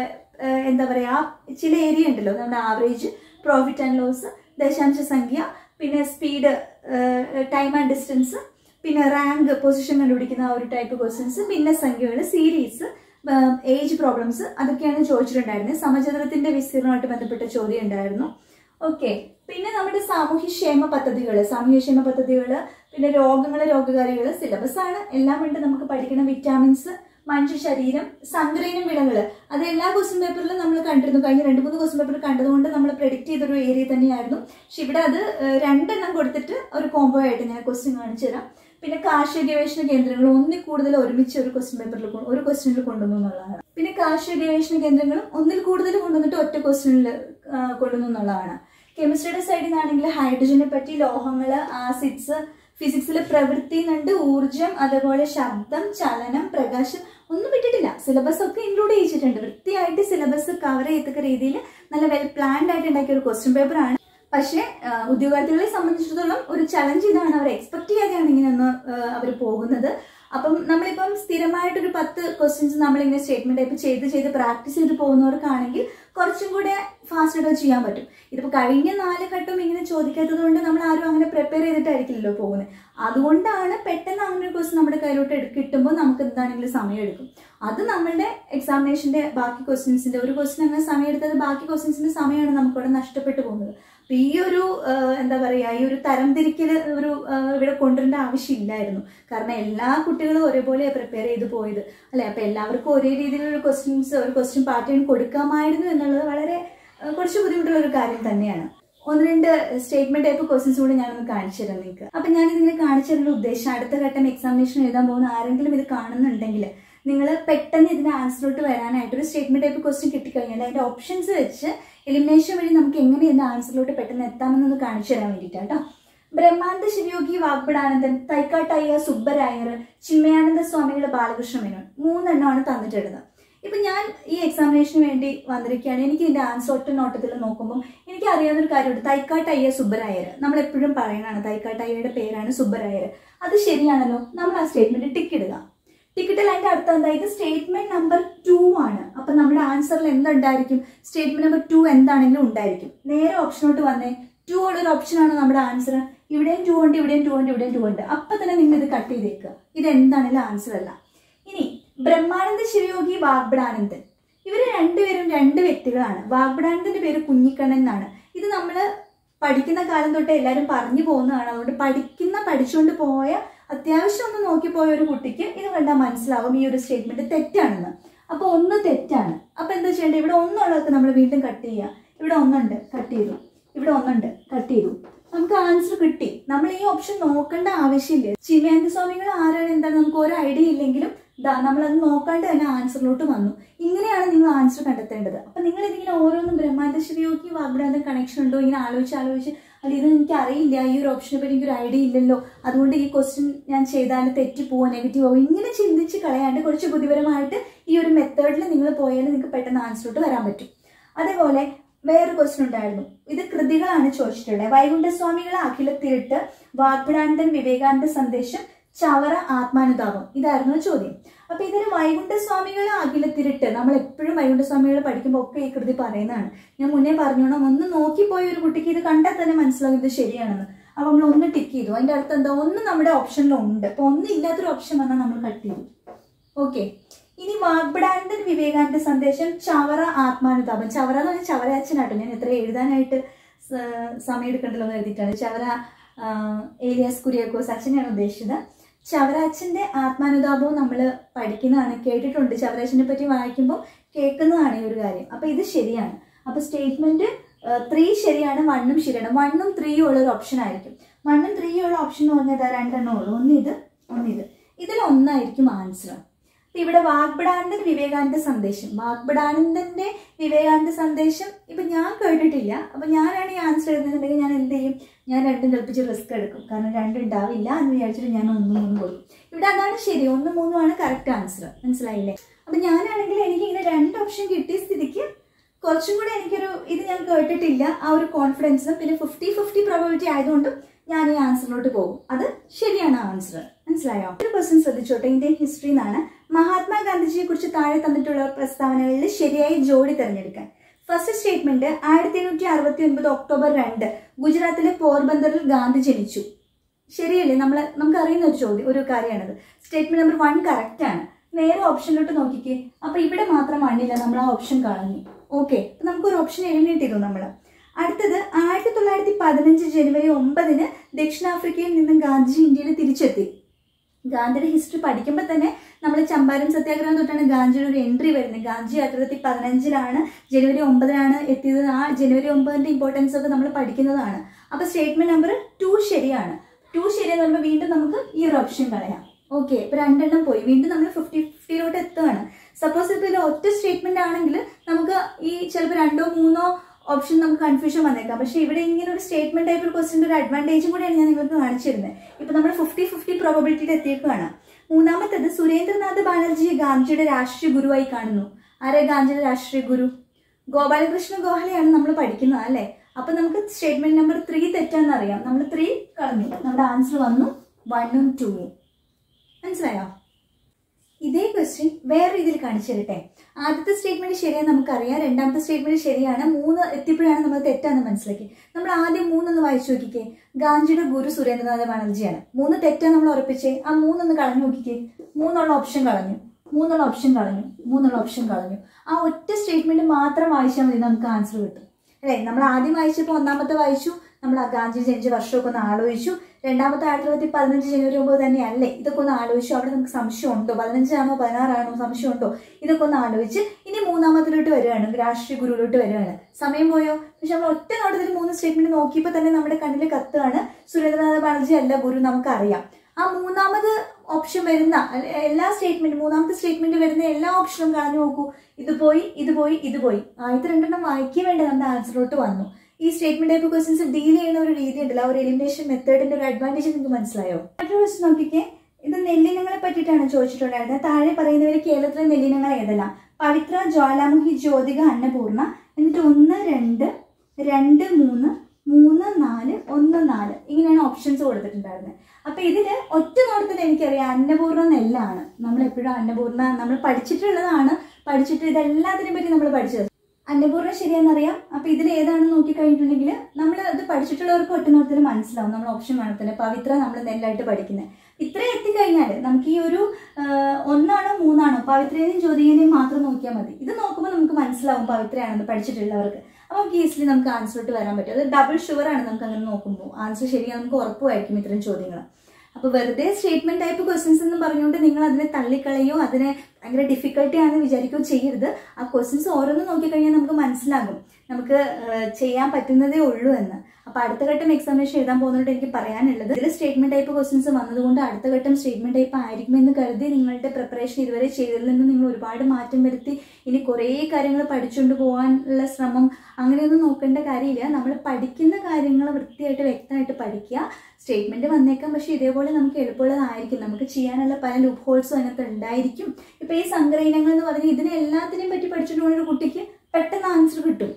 എന്താ പറയാ ചില ഏരിയ ഉണ്ടല്ലോ, നമ്മുടെ ആവറേജ്, പ്രോഫിറ്റ് ആൻഡ് ലോസ്, ദശാംശ സംഖ്യ, പിന്നെ സ്പീഡ്, ടൈം ആൻഡ് ഡിസ്റ്റൻസ്, പിന്നെ റാങ്ക്, പൊസിഷൻ കണ്ടുപിടിക്കുന്ന ആ ഒരു ടൈപ്പ് ക്വസ്റ്റ്യൻസ്, പിന്നെ സംഖ്യകൾ, സീരീസ്, ഏജ് പ്രോബ്ലംസ്, അതൊക്കെയാണ് ചോദിച്ചിട്ടുണ്ടായിരുന്നത്. സമചതുരത്തിന്റെ വിസ്തീർണമായിട്ട് ബന്ധപ്പെട്ട ചോദ്യം ഉണ്ടായിരുന്നു. ഓക്കെ. പിന്നെ നമ്മുടെ സാമൂഹ്യക്ഷേമ പദ്ധതികൾ, പിന്നെ രോഗകാരികൾ സിലബസ് ആണ്, എല്ലാം ഉണ്ട് നമുക്ക് പഠിക്കണം. വിറ്റാമിൻസ്, മനുഷ്യ ശരീരം, സങ്കരയിനം വിളകൾ, അത് എല്ലാ ക്വസ്റ്റ്യൻ പേപ്പറിലും നമ്മൾ കണ്ടിരുന്നു. കഴിഞ്ഞ 2-3 ക്വസ്റ്റ്യൻ പേപ്പറിൽ കണ്ടതുകൊണ്ട് നമ്മൾ പ്രെഡിക്റ്റ് ചെയ്തൊരു ഏരിയ തന്നെയായിരുന്നു. പക്ഷെ ഇവിടെ അത് 2 എണ്ണം കൊടുത്തിട്ട് ഒരു കോംബോ ആയിട്ട് ഞാൻ ക്വസ്റ്റ്യൻ കാണിച്ചു തരാം. പിന്നെ കാർഷിക ഗവേഷണ കേന്ദ്രങ്ങൾ ഒന്നിൽ കൂടുതൽ ഒരുമിച്ച് ഒരു ക്വസ്റ്റ്യനിൽ കൊണ്ടുവന്നു എന്നുള്ളതാണ്. പിന്നെ കാർഷിക ഗവേഷണ കേന്ദ്രങ്ങളും ഒന്നിൽ കൂടുതൽ കൊണ്ടുവന്നിട്ട് ഒറ്റ ക്വസ്റ്റ്യനിൽ കൊണ്ടുവന്നു എന്നുള്ളതാണ്. കെമിസ്ട്രിയുടെ സൈഡിൽ നിന്നാണെങ്കിൽ ഹൈഡ്രജനെ പറ്റി, ലോഹങ്ങള്, ആസിഡ്സ്, ഫിസിക്സിൽ പ്രവൃത്തി എന്നുണ്ട്, ഊർജം, അതുപോലെ ശബ്ദം, ചലനം, പ്രകാശം ഒന്നും വിട്ടിട്ടില്ല. സിലബസ് ഒക്കെ ഇൻക്ലൂഡ് ചെയ്തിട്ടുണ്ട്. വൃത്തിയായിട്ട് സിലബസ് കവർ ചെയ്തൊക്കെ രീതിയിൽ നല്ല വെൽ പ്ലാൻഡ് ആയിട്ട് ഉണ്ടാക്കിയ ഒരു ക്വസ്റ്റ്യൻ പേപ്പർ ആണ്. പക്ഷെ ഉദ്യോഗാർത്ഥികളെ സംബന്ധിച്ചിടത്തോളം ഒരു ചലഞ്ച് ഇതാണ്. അവർ എക്സ്പെക്ട് ചെയ്യാതെയാണ് ഇങ്ങനെയൊന്ന് അവർ പോകുന്നത്. അപ്പം നമ്മളിപ്പം സ്ഥിരമായിട്ടൊരു 10 ക്വസ്റ്റ്യൻസ് നമ്മളിങ്ങനെ സ്റ്റേറ്റ്മെന്റ് ടൈപ്പ് ചെയ്ത് പ്രാക്ടീസ് ചെയ്ത് പോകുന്നവർക്കാണെങ്കിൽ കുറച്ചും കൂടെ ഫാസ്റ്റ് ആയിട്ട് ചെയ്യാൻ പറ്റും. ഇതിപ്പോൾ കഴിഞ്ഞ 4 ഘട്ടം ഇങ്ങനെ ചോദിക്കാത്തത് കൊണ്ട് നമ്മൾ ആരും അങ്ങനെ പ്രിപ്പയർ ചെയ്തിട്ടായിരിക്കില്ലല്ലോ പോകുന്നത്. അതുകൊണ്ടാണ് പെട്ടെന്ന് അങ്ങനെ ഒരു ക്വസ്റ്റ്യൻ നമ്മുടെ കയ്യിലോട്ട് കിട്ടുമ്പോൾ നമുക്ക് എന്താണെങ്കിലും സമയം എടുക്കും. അത് നമ്മളുടെ എക്സാമിനേഷന്റെ ബാക്കി ക്വസ്റ്റ്യൻസിന്റെ ഒരു ക്വസ്റ്റ്യൻ അങ്ങനെ സമയം എടുത്തത് ബാക്കി ക്വസ്റ്റ്യൻസിന്റെ സമയമാണ് നമുക്കിവിടെ നഷ്ടപ്പെട്ടു പോകുന്നത്. അപ്പൊ ഈ ഒരു എന്താ പറയാ ഈ ഒരു തരംതിരിക്കൽ ഇവിടെ കൊണ്ടുവരേണ്ട ആവശ്യമില്ലായിരുന്നു. കാരണം എല്ലാ കുട്ടികളും ഒരേപോലെ പ്രിപ്പയർ ചെയ്ത് പോയത് അല്ലെ. അപ്പൊ എല്ലാവർക്കും ഒരേ രീതിയിലുള്ള ഒരു ക്വസ്റ്റ്യൻ പാറ്റേൺ കൊടുക്കാമായിരുന്നു എന്നുള്ളത് വളരെ കുറച്ച് ബുദ്ധിമുട്ടുള്ള ഒരു കാര്യം തന്നെയാണ്. 1-2 സ്റ്റേറ്റ്മെന്റ് ടൈപ്പ് ക്വസ്റ്റ്യൻസ് കൂടി ഞാനൊന്ന് കാണിച്ചു തരാം നിങ്ങൾക്ക്. അപ്പൊ ഞാനിതിങ്ങനെ കാണിച്ചു തരുന്ന ഉദ്ദേശം അടുത്ത ഘട്ടം എക്സാമിനേഷൻ എഴുതാൻ പോകുന്ന ആരെങ്കിലും ഇത് കാണുന്നുണ്ടെങ്കിൽ നിങ്ങൾ പെട്ടെന്ന് ഇതിന്റെ ആൻസറിലോട്ട് വരാനായിട്ട് ഒരു സ്റ്റേറ്റ്മെന്റ് ടൈപ്പ് ക്വസ്റ്റ്യൻ കിട്ടിക്കഴിഞ്ഞാൽ അതിന്റെ ഓപ്ഷൻസ് വെച്ച് എലിമിനേഷൻ വഴി നമുക്ക് എങ്ങനെ ഇതിന്റെ ആൻസറിലോട്ട് പെട്ടെന്ന് എത്താമെന്നൊന്ന് കാണിച്ചു തരാൻ വേണ്ടിയിട്ടാണ് കേട്ടോ. ബ്രഹ്മാനന്ദ ശിവയോഗി വാഗ്ബടാനന്ദൻ, തൈക്കാട്ടയ്യ സുബ്ബരായർ, ചിന്മയാനന്ദ സ്വാമികളുടെ ബാലകൃഷ്ണ മേനോൻ, 3 എണ്ണമാണ് തന്നിട്ടുള്ളത്. ഇപ്പൊ ഞാൻ ഈ എക്സാമിനേഷന് വേണ്ടി വന്നിരിക്കുകയാണ്. എനിക്ക് ഇതിന്റെ ആൻസർ ഒറ്റ നോട്ടത്തിൽ നോക്കുമ്പോൾ എനിക്ക് അറിയാവുന്ന ഒരു കാര്യമുണ്ട്. തൈക്കാട്ടയ്യ സുബ്ബരായർ നമ്മൾ എപ്പോഴും പറയുന്നതാണ്. തൈക്കാട്ടയ്യയുടെ പേരാണ് സുബ്ബരായർ. അത് ശരിയാണല്ലോ. നമ്മൾ ആ സ്റ്റേറ്റ്മെന്റ് ടിക്ക് ഇടുക. ടിക്കറ്റിൽ അതിന്റെ അർത്ഥം എന്താ? ഇത് സ്റ്റേറ്റ്മെന്റ് നമ്പർ 2 ആണ്. അപ്പൊ നമ്മുടെ ആൻസറിൽ എന്തുണ്ടായിരിക്കും? സ്റ്റേറ്റ്മെന്റ് നമ്പർ 2 എന്താണെങ്കിലും ഉണ്ടായിരിക്കും. നേരെ ഓപ്ഷനോട്ട് വന്നേ. 2 ഉള്ള ഒരു ഓപ്ഷനാണ് നമ്മുടെ ആൻസർ. ഇവിടെയും 2 ഉണ്ട്, ഇവിടെയും 2 ഉണ്ട്, ഇവിടെയും 2 ഉണ്ട്. അപ്പൊ തന്നെ നിങ്ങൾ ഇത് കട്ട് ചെയ്തേക്കുക. ഇത് എന്താണെങ്കിലും ആൻസർ അല്ല. ഇനി ബ്രഹ്മാനന്ദ ശിവയോഗി വാഗ്ബടാനന്ദൻ, ഇവര് രണ്ടുപേരും 2 വ്യക്തികളാണ്. വാഗ്ബടാനന്ദന്റെ പേര് കുഞ്ഞിക്കണ്ണൻ എന്നാണ്. ഇത് നമ്മള് പഠിക്കുന്ന കാലം തൊട്ട് എല്ലാവരും പറഞ്ഞു പോകുന്നതാണ്. അതുകൊണ്ട് പഠിച്ചുകൊണ്ട് പോയ അത്യാവശ്യം ഒന്ന് നോക്കിപ്പോയ ഒരു കുട്ടിക്ക് ഇത് കണ്ടാൽ മനസ്സിലാവും ഈ ഒരു സ്റ്റേറ്റ്മെന്റ് തെറ്റാണെന്ന്. അപ്പൊ 1 തെറ്റാണ്. അപ്പൊ എന്താ ചെയ്യേണ്ടത്? ഇവിടെ 1 ഉള്ളതൊക്കെ നമ്മൾ വീണ്ടും കട്ട് ചെയ്യുക. ഇവിടെ 1 ഉണ്ട്, കട്ട് ചെയ്തു. ഇവിടെ 1 ഉണ്ട്, കട്ട് ചെയ്തു. നമുക്ക് ആൻസർ കിട്ടി. നമ്മൾ ഈ ഓപ്ഷൻ നോക്കേണ്ട ആവശ്യമില്ല. ചിന്മയാനന്ദ സ്വാമികൾ ആരാണ് എന്താണ് നമുക്ക് ഒരു ഐഡിയ ഇല്ലെങ്കിലും നമ്മളത് നോക്കാണ്ട് തന്നെ ആൻസറിലോട്ട് വന്നു. ഇങ്ങനെയാണ് നിങ്ങൾ ആൻസർ കണ്ടെത്തേണ്ടത്. അപ്പൊ നിങ്ങൾ ഇതിങ്ങനെ ഓരോന്നും ബ്രഹ്മാനന്ദ ശിവയോഗി വാഗ്ബടാനന്ദൻ കണക്ഷൻ ഉണ്ടോ ഇങ്ങനെ ആലോചിച്ച് അല്ല ഇത് എനിക്ക് അറിയില്ല, ഈ ഒരു ഓപ്ഷനെ പറ്റി എനിക്കൊരു ഐഡിയ ഇല്ലല്ലോ, അതുകൊണ്ട് ഈ ക്വസ്റ്റ്യൻ ഞാൻ ചെയ്താൽ തെറ്റിപ്പോവോ നെഗറ്റീവ് ആവോ, ഇങ്ങനെ ചിന്തിച്ച് കളയാണ്ട് കുറച്ച് ബുദ്ധിപരമായിട്ട് ഈ ഒരു മെത്തേഡിൽ നിങ്ങൾ പോയാൽ നിങ്ങൾക്ക് പെട്ടെന്ന് ആൻസറിലോട്ട് വരാൻ പറ്റും. അതേപോലെ വേറൊരു ക്വസ്റ്റ്യൻ ഉണ്ടായിരുന്നു. ഇത് കൃതികളാണ് ചോദിച്ചിട്ടുള്ളത്. വൈകുണ്ഠസ്വാമികളെ അഖിലത്തിരിട്ട്, വാഗ്ബടാനന്ദൻ വിവേകാനന്ദ സന്ദേശം, ചവറ ആത്മാനുതാപം, ഇതായിരുന്നു ചോദ്യം. അപ്പൊ ഇതൊരു വൈകുണ്ഠസ്വാമികളെ അഖിലത്തിരിട്ട്, നമ്മൾ എപ്പോഴും വൈകുണ്ഠസ്വാമികളെ പഠിക്കുമ്പോൾ ഒക്കെ ഈ കൃതി പറയുന്നതാണ്. ഞാൻ മുന്നേ പറഞ്ഞോണം, ഒന്ന് നോക്കിപ്പോയ ഒരു കുട്ടിക്ക് ഇത് കണ്ടാൽ തന്നെ മനസ്സിലാവും ഇത് ശരിയാണെന്ന്. അപ്പൊ നമ്മൾ 1 ടിക്ക് ചെയ്തു. അതിന്റെ അടുത്ത് എന്താ? 1 നമ്മുടെ ഓപ്ഷനിലുണ്ട്. അപ്പൊ 1 ഇല്ലാത്തൊരു ഓപ്ഷൻ വന്നാൽ നമ്മൾ കട്ട് ചെയ്തു. ഓക്കെ. ഇനി വാഗ്ബടാനന്ദൻ വിവേകാനന്ദ സന്ദേശം, ചവറ ആത്മാനുതാപം. ചവറ എന്ന് പറഞ്ഞാൽ ചവറ അച്ഛനാട്ടോ. ഞാൻ എത്ര എഴുതാനായിട്ട് സമയം എടുക്കണ്ടല്ലോ എന്ന് എഴുതിയിട്ടാണ്. ചവറ ഏലിയാസ് കുര്യാക്കോസ് അച്ഛനെയാണ് ഉദ്ദേശിച്ചത്. ചവറാച്ചന്റെ ആത്മാനുതാപവും നമ്മൾ പഠിക്കുന്നതാണ്, കേട്ടിട്ടുണ്ട്. ചവറാച്ചനെ പറ്റി വായിക്കുമ്പോൾ കേൾക്കുന്നതാണ് ഈ ഒരു കാര്യം. അപ്പൊ ഇത് ശരിയാണ്. അപ്പൊ സ്റ്റേറ്റ്മെന്റ് 3 ശരിയാണ്, 1 ശരിയാണ്. 1 3 ഉള്ള ഒരു ഓപ്ഷൻ ആയിരിക്കും. 1 3 ഉള്ള ഓപ്ഷൻ എന്ന് പറഞ്ഞാൽ 2 എണ്ണം ഉള്ളൂ. ഒന്ന് ഇത്. ഇതിൽ ഒന്നായിരിക്കും ആൻസർ. ഇവിടെ വാഗ്ബടാനന്ദൻ വിവേകാനന്ദ സന്ദേശം, വാഗ്ബടാനന്ദന്റെ വിവേകാനന്ദ സന്ദേശം ഇപ്പൊ ഞാൻ കേട്ടിട്ടില്ല. അപ്പൊ ഞാനാണ് ഈ ആൻസർ എഴുതുന്നുണ്ടെങ്കിൽ ഞാൻ എന്ത് ചെയ്യും? ഞാൻ 2 കൽപ്പിച്ച് റിസ്ക് എടുക്കും. കാരണം 2 ഉണ്ടാവില്ല എന്ന് വിചാരിച്ചിട്ട് ഞാൻ 1 3 കൊടുക്കും. ഇവിടെ അതാണ് ശരി. 1 3 ആണ് കറക്റ്റ് ആൻസർ. മനസ്സിലായില്ലേ? അപ്പൊ ഞാനാണെങ്കിൽ എനിക്ക് ഇങ്ങനെ 2 ഓപ്ഷൻ കിട്ടിയ സ്ഥിതിക്ക് കുറച്ചും കൂടെ എനിക്കൊരു ഇത് ഞാൻ കേട്ടിട്ടില്ല ആ ഒരു കോൺഫിഡൻസും പിന്നെ 50-50 പ്രോബബിലിറ്റി ആയതുകൊണ്ടും ഞാൻ ഈ ആൻസറിലോട്ട് പോകും. അത് ശരിയാണ് ആൻസർ. മനസ്സിലായോ? ഒരു ക്വസ്റ്റ്യൻ ശ്രദ്ധിച്ചോട്ടെ. ഇന്ത്യൻ ഹിസ്റ്ററി എന്നാണ്. മഹാത്മാഗാന്ധിജിയെ കുറിച്ച് താഴെ തന്നിട്ടുള്ള പ്രസ്താവനകളിൽ ശരിയായി ജോഡി തിരഞ്ഞെടുക്കാൻ. ഫസ്റ്റ് സ്റ്റേറ്റ്മെന്റ് 1869 ഒക്ടോബർ 2 ഗുജറാത്തിലെ പോർബന്ദറിൽ ഗാന്ധി ജനിച്ചു. ശരിയല്ലേ? നമുക്ക് അറിയുന്ന ഒരു കാര്യമാണത്. സ്റ്റേറ്റ്മെന്റ് നമ്പർ 1 കറക്റ്റ് ആണ്. നേരെ ഓപ്ഷനിലോട്ട് നോക്കിക്കേ. അപ്പൊ ഇവിടെ മാത്രം 1 ഇല്ല, നമ്മൾ ആ ഓപ്ഷൻ കളഞ്ഞു. ഓക്കെ. അപ്പൊ നമുക്കൊരു ഓപ്ഷൻ എലിമിനേറ്റ് ചെയ്തു നമ്മൾ. അടുത്തത് 1915 ജനുവരി 9 ദക്ഷിണാഫ്രിക്കയിൽ നിന്നും ഗാന്ധിജി ഇന്ത്യയിൽ തിരിച്ചെത്തി. ഗാന്ധിയുടെ ഹിസ്റ്ററി പഠിക്കുമ്പോൾ തന്നെ നമ്മൾ ചമ്പാരൻ സത്യാഗ്രഹം തൊട്ടാണ് ഗാന്ധിയുടെ ഒരു എൻട്രി വരുന്നത്. ഗാന്ധി 1915 ജനുവരി 9 എത്തിയത്. ആ ജനുവരി 9 ഇമ്പോർട്ടൻസ് ഒക്കെ നമ്മൾ പഠിക്കുന്നതാണ്. അപ്പൊ സ്റ്റേറ്റ്മെന്റ് നമ്പർ 2 ശരിയാണ്. 2 ശരിയെന്ന് പറയുമ്പോൾ വീണ്ടും നമുക്ക് ഈ ഒരു ഓപ്ഷൻ കളയാം. ഓക്കെ. ഇപ്പൊ 2 എണ്ണം പോയി. വീണ്ടും നമ്മൾ 50-50 എത്തുകയാണ്. സപ്പോസ് ഇപ്പൊ ഇതിൽ ഒറ്റ സ്റ്റേറ്റ്മെന്റ് ആണെങ്കിൽ നമുക്ക് ഈ ചിലപ്പോൾ 2 3 ഓപ്ഷൻ നമുക്ക് കൺഫ്യൂഷൻ വന്നേക്കാം. പക്ഷെ ഇവിടെ ഇങ്ങനെ ഒരു സ്റ്റേറ്റ്മെന്റ് ടൈപ്പ് ഒരു ക്വസ്റ്റിന്റെ ഒരു അഡ്വാൻറ്റേജും കൂടിയാണ് ഞാൻ നിങ്ങൾക്ക് കാണിച്ചിരുന്നത്. ഇപ്പൊ നമ്മൾ 50-50 പ്രോബബിലിറ്റിയിൽ എത്തിയേക്കാണ്. മൂന്നാമത്തേത് സുരേന്ദ്രനാഥ് ബാനർജിയെ ഗാന്ധിജിയുടെ രാഷ്ട്രീയ ഗുരുവായി കാണുന്നു. ആരെ ഗാന്ധിജിയുടെ രാഷ്ട്രീയ ഗുരു? ഗോപാലകൃഷ്ണ ഗോഖലെയാണ് നമ്മൾ പഠിക്കുന്നത് അല്ലെ? അപ്പൊ നമുക്ക് സ്റ്റേറ്റ്മെന്റ് നമ്പർ 3 തെറ്റാന്ന് അറിയാം. നമ്മൾ 3 കളഞ്ഞു. നമ്മുടെ ആൻസർ വന്നു 1ഉം 2ഉം. മനസ്സിലായോ? ഇതേ ക്വസ്റ്റ്യൻ വേറെ രീതിയിൽ കാണിച്ചു തരട്ടെ. ആദ്യത്തെ സ്റ്റേറ്റ്മെന്റ് ശരിയാന്ന് നമുക്കറിയാം. രണ്ടാമത്തെ സ്റ്റേറ്റ്മെന്റ് ശരിയാണ്. 3 എത്തിയപ്പോഴാണ് നമ്മൾ തെറ്റാന്ന് മനസ്സിലാക്കി. നമ്മൾ ആദ്യം 3 ഒന്ന് വായിച്ചു നോക്കിക്കേ. ഗാന്ധിജിയുടെ ഗുരു സുരേന്ദ്രനാഥ് ബാനർജിയാണ്. 3 തെറ്റാന്ന് നമ്മൾ ഉറപ്പിച്ചേ. ആ 3 ഒന്ന് കളഞ്ഞു നോക്കിക്കേ. 3 ഉള്ള ഓപ്ഷൻ കളഞ്ഞു. 3 ഉള്ള ഓപ്ഷൻ കളഞ്ഞു. ആ ഒറ്റ സ്റ്റേറ്റ്മെന്റ് മാത്രം വായിച്ചാൽ മതി, നമുക്ക് ആൻസർ കിട്ടും അല്ലെ? നമ്മൾ ആദ്യം വായിച്ചപ്പോൾ ഒന്നാമത്തെ വായിച്ചു, നമ്മൾ ആ ഗാന്ധിജി ജനിച്ച വർഷമൊക്കെ ഒന്ന് ആലോചിച്ചു. രണ്ടാമത്തെ 1915 ജനുവരി 9 തന്നെയല്ലേ? ഇതൊക്കെ ഒന്ന് ആലോചിച്ചു. അവിടെ നമുക്ക് സംശയമുണ്ടോ? 15 ആണോ 16 ആണോ സംശയമുണ്ടോ? ഇതൊക്കെ ഒന്ന് ആലോചിച്ച് ഇനി മൂന്നാമത്തിലോട്ട് വരികയാണ്, രാഷ്ട്രീയ ഗുരുവിലോട്ട് വരികയാണ്. സമയം പോയോ? പക്ഷെ നമ്മൾ ഒറ്റ നോട്ടത്തിൽ 3 സ്റ്റേറ്റ്മെന്റ് നോക്കിയപ്പോൾ തന്നെ നമ്മുടെ കണ്ണിൽ കത്തുകയാണ് സുരേന്ദ്രനാഥ് ബാനർജി അല്ല ഗുരു, നമുക്കറിയാം. ആ മൂന്നാമത് ഓപ്ഷൻ വരുന്ന എല്ലാ സ്റ്റേറ്റ്മെന്റ്, മൂന്നാമത്തെ സ്റ്റേറ്റ്മെന്റ് വരുന്ന എല്ലാ ഓപ്ഷനും കളഞ്ഞു നോക്കൂ. ഇത് പോയി, ഇത് പോയി, ഇത് പോയി. ആദ്യത്തെ രണ്ടെണ്ണം വായിക്കാൻ വേണ്ടി നമ്മുടെ ആൻസറിലോട്ട് വന്നു. ഈ സ്റ്റേറ്റ്മെന്റ് ടൈപ്പ് ക്വസ്റ്റ്യൻസ് ഡീൽ ചെയ്യുന്ന ഒരു രീതി ഉണ്ടല്ലോ, ഒരു എലിമിനേഷൻ മെത്തേഡിന്റെ ഒരു അഡ്വാൻറ്റേജ് നിങ്ങൾക്ക് മനസ്സിലായോ? മറ്റൊരു ക്വസ്റ്റ്യൻ നോക്കിക്കേ. ഇത് നെല്ലിനങ്ങളെ പറ്റിയിട്ടാണ് ചോദിച്ചിട്ടുണ്ടായിരുന്നത്. താഴെ പറയുന്നവർ കേരളത്തിലെ നെല്ലിനങ്ങൾ ഏതെല്ലാം? പവിത്ര, ജ്വാലാമുഖി, ജ്യോതിക, അന്നപൂർണ. എന്നിട്ട് 1, 2, 2, 3, 3, 4, 1, 4 ഇങ്ങനെയാണ് ഓപ്ഷൻസ് കൊടുത്തിട്ടുണ്ടായിരുന്നത്. അപ്പൊ ഇതില് ഒറ്റ നോട്ടത്തിൽ എനിക്കറിയാം അന്നപൂർണ്ണ നെല്ലാണ്. നമ്മൾ എപ്പോഴും അന്നപൂർണ്ണ നമ്മൾ പഠിച്ചിട്ടുള്ളതാണ്, പഠിച്ചിട്ട് ഇതെല്ലാത്തിനെ പറ്റി നമ്മൾ പഠിച്ചത്. അന്നപൂർണ്ണ ശരിയാണെന്നറിയാം. അപ്പൊ ഇതിൽ ഏതാണെന്ന് നോക്കിക്കഴിഞ്ഞിട്ടുണ്ടെങ്കിൽ നമ്മൾ അത് പഠിച്ചിട്ടുള്ളവർക്ക് ഒറ്റ നോട്ടത്തിൽ മനസ്സിലാവും. നമ്മൾ ഓപ്ഷൻ കാണത്തില്ല, പവിത്ര നമ്മൾ നെല്ലായിട്ട് പഠിക്കുന്നത്. ഇത്രയും എത്തിക്കഴിഞ്ഞാൽ നമുക്ക് ഈ ഒരു 1 ആണോ 3 ആണോ, പവിത്രേനെയും ജ്യോതികനെയും മാത്രം നോക്കിയാൽ മതി. ഇത് നോക്കുമ്പോൾ നമുക്ക് മനസ്സിലാവും പവിത്രയാണെന്ന് പഠിച്ചിട്ടുള്ളവർക്ക്. അപ്പോൾ നമുക്ക് ഈസിലി നമുക്ക് ആൻസറിട്ട് വരാൻ പറ്റും. അത് ഡബിൾ ഷുവർ ആണ്. നമുക്ക് അങ്ങനെ നോക്കുമ്പോൾ ആൻസർ ശരിയാണ്, നമുക്ക് ഉറപ്പുമായിരിക്കും ഇത്തരം ചോദ്യങ്ങൾ. അപ്പോൾ വെറുതെ സ്റ്റേറ്റ്മെന്റ് ടൈപ്പ് ക്വസ്റ്റ്യൻസ് എന്ന് പറഞ്ഞുകൊണ്ട് നിങ്ങൾ അതിനെ തള്ളിക്കളയോ അതിനെ ഭയങ്കര ഡിഫിക്കൽട്ടി ആണെന്ന് വിചാരിക്കുകയോ ചെയ്യരുത്. ആ ക്വസ്റ്റ്യൻസ് ഓരോന്നും നോക്കിക്കഴിഞ്ഞാൽ നമുക്ക് മനസ്സിലാകും നമുക്ക് ചെയ്യാൻ പറ്റുന്നതേ ഉള്ളൂ എന്ന്. അപ്പൊ അടുത്ത ഘട്ടം എക്സാമിനേഷൻ എഴുതാൻ പോകുന്നതുകൊണ്ട് എനിക്ക് പറയാനുള്ളത്, ഇതിൽ സ്റ്റേറ്റ്മെന്റ് ടൈപ്പ് ക്വസ്റ്റ്യൻസ് വന്നതുകൊണ്ട് അടുത്ത ഘട്ടം സ്റ്റേറ്റ്മെന്റ് ടൈപ്പ് ആയിരിക്കുമെന്ന് കരുതി നിങ്ങളുടെ പ്രിപ്പറേഷൻ ഇതുവരെ ചെയ്തതിൽ നിന്ന് നിങ്ങൾ ഒരുപാട് മാറ്റം വരുത്തി ഇനി കുറേ കാര്യങ്ങൾ പഠിച്ചുകൊണ്ട് പോകാനുള്ള ശ്രമം അങ്ങനെയൊന്നും നോക്കേണ്ട കാര്യമില്ല. നമ്മൾ പഠിക്കുന്ന കാര്യങ്ങൾ വൃത്തിയായിട്ട് വ്യക്തമായിട്ട് പഠിക്കുക. സ്റ്റേറ്റ്മെന്റ് വന്നേക്കാം, പക്ഷെ ഇതേപോലെ നമുക്ക് എളുപ്പമുള്ളതായിരിക്കും. നമുക്ക് ചെയ്യാനുള്ള പല ലൂപ്പ് ഹോൾസും അതിനകത്ത് ഉണ്ടായിരിക്കും. ഇപ്പൊ ഈ സങ്കരയിനങ്ങൾ എന്ന് പറഞ്ഞാൽ ഇതിനെ എല്ലാത്തിനെയും പറ്റി പഠിച്ചിട്ട് പോകുന്ന ഒരു കുട്ടിക്ക് പെട്ടെന്ന് ആൻസർ കിട്ടും.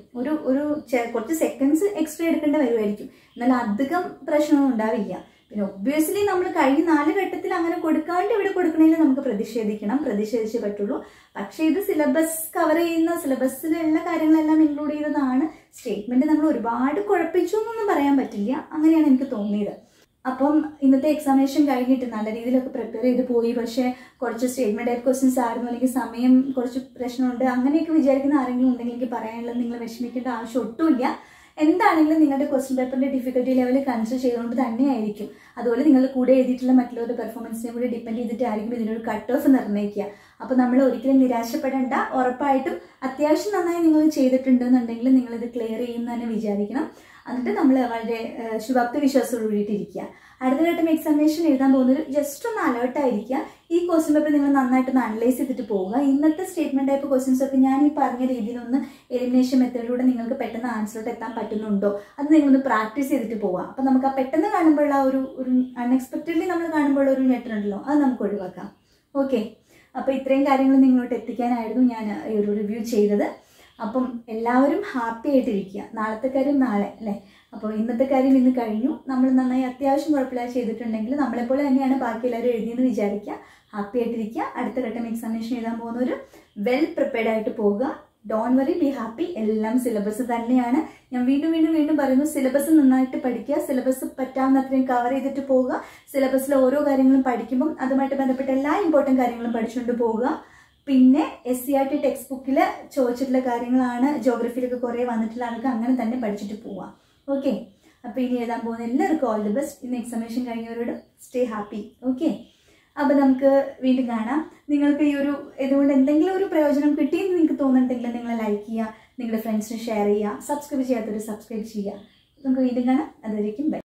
കുറച്ച് സെക്കൻഡ്സ് എക്സ്ട്രാ എടുക്കേണ്ട വരുമായിരിക്കും, എന്നാൽ അധികം പ്രശ്നമൊന്നും ഉണ്ടാവില്ല. പിന്നെ ഒബ്വിയസ്ലി നമ്മൾ കഴിഞ്ഞ 4 ഘട്ടത്തിൽ അങ്ങനെ കൊടുക്കാണ്ട് ഇവിടെ കൊടുക്കണമെങ്കിൽ നമുക്ക് പ്രതിഷേധിച്ചേ പറ്റുള്ളൂ. പക്ഷേ ഇത് സിലബസ് കവർ ചെയ്യുന്ന സിലബസിലുള്ള കാര്യങ്ങളെല്ലാം ഇൻക്ലൂഡ് ചെയ്തതാണ്. സ്റ്റേറ്റ്മെന്റ് നമ്മൾ ഒരുപാട് കുഴപ്പിച്ചു എന്നൊന്നും പറയാൻ പറ്റില്ല. അങ്ങനെയാണ് എനിക്ക് തോന്നിയത്. അപ്പം ഇന്നത്തെ എക്സാമിനേഷൻ കഴിഞ്ഞിട്ട് നല്ല രീതിയിലൊക്കെ പ്രിപ്പയർ ചെയ്ത് പോയി, പക്ഷേ കുറച്ച് സ്റ്റേറ്റ്മെന്റ് ടൈപ്പ് ക്വസ്റ്റ്യൻസ് ആയിരുന്നു, അല്ലെങ്കിൽ സമയം കുറച്ച് പ്രശ്നമുണ്ട്, അങ്ങനെയൊക്കെ വിചാരിക്കുന്ന ആരെങ്കിലും ഉണ്ടെങ്കിൽ എനിക്ക് പറയാനുള്ളത്, നിങ്ങൾ വിഷമിക്കേണ്ട ആവശ്യം ഒട്ടുമില്ല. എന്താണെങ്കിലും നിങ്ങളുടെ ക്വസ്റ്റ്യൻ പേപ്പറിന്റെ ഡിഫിക്കൽട്ടി ലെവൽ കൺസിഡർ ചെയ്തുകൊണ്ട് തന്നെയായിരിക്കും. അതുപോലെ നിങ്ങൾ കൂടെ എഴുതിയിട്ടുള്ള മറ്റുള്ളവരുടെ പെർഫോമൻസിനെ കൂടി ഡിപ്പെൻഡ് ചെയ്തിട്ടായിരിക്കും ഇതിനൊരു കട്ട് ഓഫ് നിർണ്ണയിക്കുക. അപ്പോൾ നമ്മൾ ഒരിക്കലും നിരാശപ്പെടേണ്ട. ഉറപ്പായിട്ടും അത്യാവശ്യം നന്നായി നിങ്ങൾ ചെയ്തിട്ടുണ്ടെന്നുണ്ടെങ്കിൽ നിങ്ങളിത് ക്ലിയർ ചെയ്യുമെന്ന് തന്നെ വിചാരിക്കണം. എന്നിട്ട് നമ്മൾ വളരെ ശുഭാപ്തി വിശ്വാസത്തോട് കൂടിയിട്ടിരിക്കുക. അടുത്ത ഘട്ടം എക്സാമിനേഷൻ എഴുതാൻ പോകുന്നത് ജസ്റ്റ് ഒന്ന് അലേർട്ടായിരിക്കുക. ഈ ക്വസ്റ്റ്യൻ പേപ്പർ നിങ്ങൾ നന്നായിട്ടൊന്ന് അനലൈസ് ചെയ്തിട്ട് പോവുക. ഇന്നത്തെ സ്റ്റേറ്റ്മെന്റ് ടൈപ്പ് ക്വസ്റ്റ്യൻസ് ഒക്കെ ഞാൻ ഈ പറഞ്ഞ രീതിയിലൊന്ന് എലിമിനേഷൻ മെത്തേഡിലൂടെ നിങ്ങൾക്ക് പെട്ടെന്ന് ആൻസറിലോട്ട് എത്താൻ പറ്റുന്നുണ്ടോ അത് നിങ്ങളൊന്ന് പ്രാക്ടീസ് ചെയ്തിട്ട് പോവുക. അപ്പം നമുക്ക് ആ പെട്ടെന്ന് കാണുമ്പോഴുള്ള ഒരു അൺഎക്സ്പെക്റ്റഡ്ലി നമ്മൾ കാണുമ്പോൾ ഒരു ഞെട്ടുണ്ടല്ലോ, അത് നമുക്ക് ഒഴിവാക്കാം. ഓക്കെ, അപ്പോൾ ഇത്രയും കാര്യങ്ങൾ നിങ്ങളോട്ട് എത്തിക്കാനായിരുന്നു ഞാൻ ഈ ഒരു റിവ്യൂ ചെയ്തത്. അപ്പം എല്ലാവരും ഹാപ്പി ആയിട്ടിരിക്കുക. നാളത്തെ കാര്യം നാളെ അല്ലേ. അപ്പോൾ ഇന്നത്തെ കാര്യം ഇന്ന് കഴിഞ്ഞു. നമ്മൾ നന്നായി അത്യാവശ്യം കുഴപ്പമില്ലാതെ ചെയ്തിട്ടുണ്ടെങ്കിൽ നമ്മളെപ്പോലെ തന്നെയാണ് ബാക്കി എല്ലാവരും എഴുതിയെന്ന് വിചാരിക്കുക. ഹാപ്പി ആയിട്ടിരിക്കുക. അടുത്ത ഘട്ടം എക്സാമിനേഷൻ എഴുതാൻ പോകുന്നവർ വെൽ പ്രിപ്പയർഡ് ആയിട്ട് പോകുക. Don't worry, be happy. എല്ലാം സിലബസ് തന്നെയാണ്. ഞാൻ വീണ്ടും പറയുന്നു, സിലബസ് നന്നായിട്ട് പഠിക്കുക. സിലബസ് പറ്റാവുന്ന അത്രയും കവർ ചെയ്തിട്ട് പോവുക. സിലബസിലെ ഓരോ കാര്യങ്ങളും പഠിക്കുമ്പം അതുമായിട്ട് ബന്ധപ്പെട്ട എല്ലാ ഇമ്പോർട്ടൻറ്റ് കാര്യങ്ങളും പഠിച്ചുകൊണ്ട് പോവുക. പിന്നെ SCERT ടെക്സ്റ്റ് ബുക്കിൽ ചോദിച്ചിട്ടുള്ള കാര്യങ്ങളാണ് ജോഗ്രഫിയിലൊക്കെ കുറേ വന്നിട്ടുള്ള ആൾക്ക് അങ്ങനെ തന്നെ പഠിച്ചിട്ട് പോവാം. ഓക്കെ, അപ്പോൾ ഇനി എഴുതാൻ പോകുന്ന എല്ലാവർക്കും ഓൾ ദി ബെസ്റ്റ്. ഇന്ന് എക്സാമിനേഷൻ കഴിഞ്ഞവരോട് സ്റ്റേ ഹാപ്പി. ഓക്കെ, അപ്പോൾ നമുക്ക് വീണ്ടും കാണാം. നിങ്ങൾക്ക് ഈ ഒരു ഇതുകൊണ്ട് എന്തെങ്കിലും ഒരു പ്രയോജനം കിട്ടിയെന്ന് നിങ്ങൾക്ക് തോന്നുന്നുണ്ടെങ്കിൽ നിങ്ങൾ ലൈക്ക് ചെയ്യുക, നിങ്ങളുടെ ഫ്രണ്ട്സിന് ഷെയർ ചെയ്യുക, സബ്സ്ക്രൈബ് ചെയ്യാത്തവർ സബ്സ്ക്രൈബ് ചെയ്യുക. നമുക്ക് വീണ്ടും കാണാം. അതുവരേക്കും ബൈ.